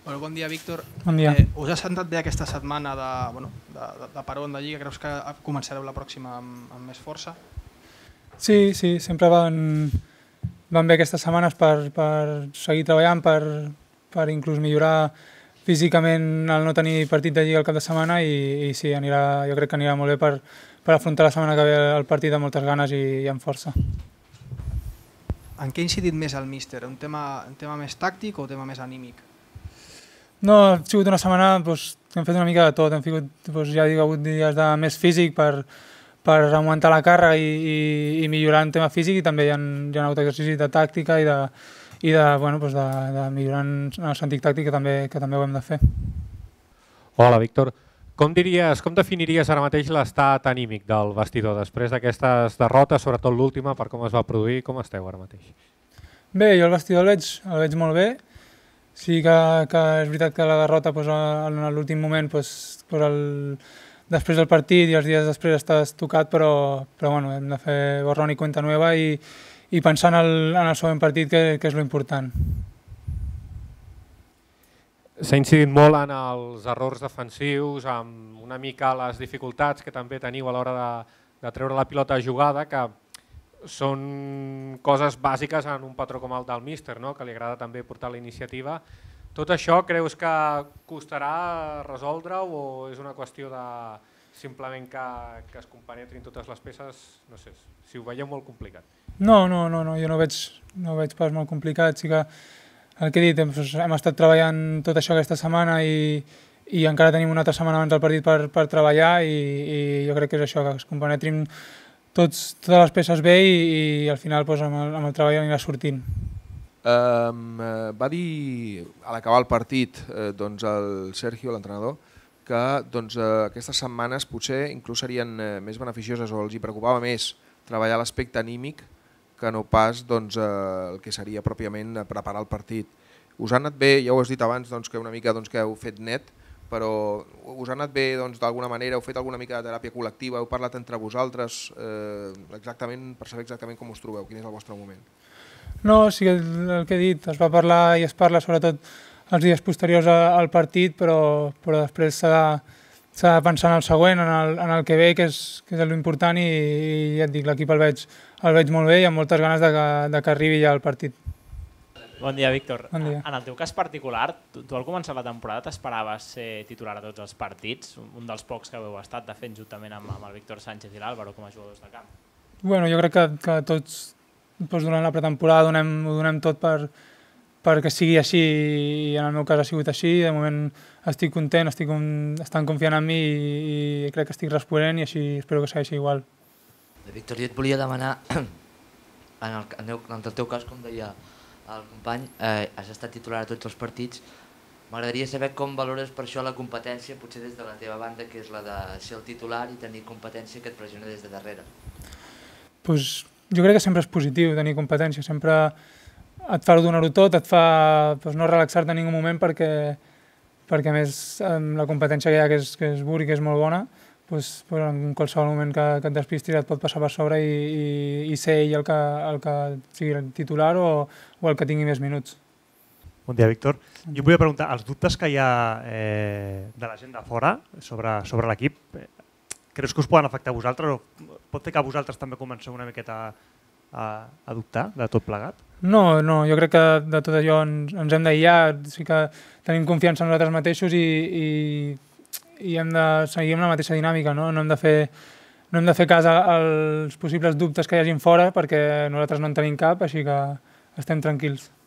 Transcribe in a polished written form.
Bon dia, Víctor. Bon dia. Us ha sentat bé aquesta setmana de peron de Lliga? Creus que començareu la pròxima amb més força? Sí, sempre van bé aquestes setmanes per seguir treballant, per inclús millorar físicament el no tenir partit de Lliga el cap de setmana i sí, jo crec que anirà molt bé per afrontar la setmana que ve el partit amb moltes ganes i amb força. En què ha incidit més el míster? Un tema més tàctic o un tema més anímic? No, ha sigut una setmana que hem fet una mica de tot. Hem fet, ja dic, ha hagut dies de més físic per augmentar la càrrega i millorar en tema físic, i també hi ha hagut exercicis de tàctica i de millorar en el sentit tàctic, que també ho hem de fer. Hola, Víctor. Com definiries ara mateix l'estat anímic del vestidor després d'aquestes derrotes, sobretot l'última, per com es va produir? Com esteu ara mateix? Bé, jo el vestidor el veig molt bé. Sí que és veritat que la derrota en l'últim moment, després del partit i els dies després estàs tocat, però hem de fer borrón i cuenta nueva i pensar en el següent partit, que és l'important. S'ha incidit molt en els errors defensius, amb una mica les dificultats que també teniu a l'hora de treure la pilota jugada, que són coses bàsiques en un patró com el del míster, que li agrada també portar la iniciativa. Tot això creus que costarà resoldre-ho o és una qüestió de simplement que es compenetrin totes les peces? No sé, si ho veieu molt complicat. No, jo no ho veig pas molt complicat. Sí que el que he dit, hem estat treballant tot això aquesta setmana i encara tenim una altra setmana abans del partit per treballar, i jo crec que és això, que es compenetrin totes les peces bé i al final amb el treball anirà sortint. Va dir a l'acabar el partit el Sergio, l'entrenador, que aquestes setmanes potser inclús serien més beneficioses o els hi preocupava més treballar l'aspecte anímic que no pas el que seria pròpiament preparar el partit. Us ha anat bé, ja ho has dit abans, que una mica que heu fet net, però us ha anat bé d'alguna manera, heu fet alguna mica de teràpia col·lectiva, heu parlat entre vosaltres exactament per saber exactament com us trobeu, quin és el vostre moment? No, sí que el que he dit, es va parlar i es parla sobretot els dies posteriors al partit, però després s'ha de pensar en el següent, en el que ve, que és l'important, i ja et dic, l'equip el veig molt bé i amb moltes ganes de que arribi ja el partit. Bon dia, Víctor. Bon dia. En el teu cas particular, tu al començar la temporada t'esperaves ser titular a tots els partits, un dels pocs que heu estat, de fet, juntament amb el Víctor Sánchez i l'Àlvaro com a jugadors de camp? Bueno, jo crec que tots durant la pretemporada ho donem tot perquè sigui així, i en el meu cas ha sigut així. De moment estic content, estan confiant en mi i crec que estic responent, i així espero que segueixi igual. Víctor, jo et volia demanar, en el teu cas, com deia el company, has estat titular a tots els partits. M'agradaria saber com valores per això la competència, potser des de la teva banda, que és la de ser el titular i tenir competència que et pressiona des de darrere. Jo crec que sempre és positiu tenir competència, sempre et fa donar-ho tot, et fa no relaxar-te en ningú moment, perquè a més la competència que hi ha, que és dur i que és molt bona, en qualsevol moment que et despistis et pot passar per sobre i ser ell el que sigui el titular o el que tingui més minuts. Bon dia, Víctor. Jo em volia preguntar, els dubtes que hi ha de la gent de fora sobre l'equip, creus que us poden afectar a vosaltres o pot fer que vosaltres també comenceu una miqueta a dubtar de tot plegat? No, jo crec que de tot allò ens hem d'aïllar, sí que tenim confiança en nosaltres mateixos i hem de seguir amb la mateixa dinàmica, no hem de fer cas als possibles dubtes que hi hagin fora, perquè nosaltres no en tenim cap, així que estem tranquils.